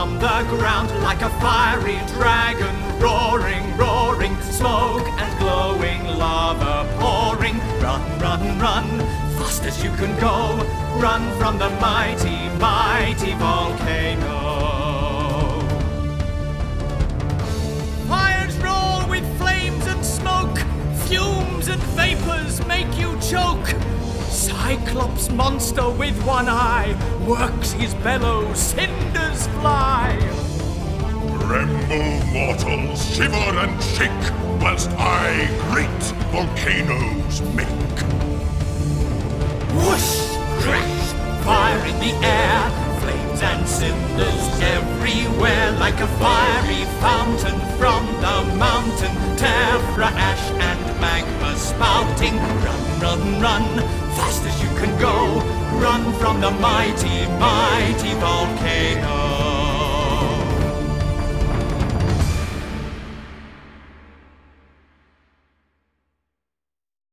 from the ground like a fiery dragon, roaring, roaring, smoke and glowing lava pouring. Run, run, run, fast as you can go, run from the mighty, mighty volcano. Fires roar with flames and smoke, fumes and vapors make you choke. Cyclops monster with one eye works his bellows, cinders fly. Tremble, mortals, shiver and shake, whilst I great volcanoes make. Whoosh, crash, fire in the air, flames and cinders everywhere, like a fiery fountain from the mountain. Tephra, ash and magma spouting. Run, run, run, fast as you can go, run from the mighty, mighty volcano.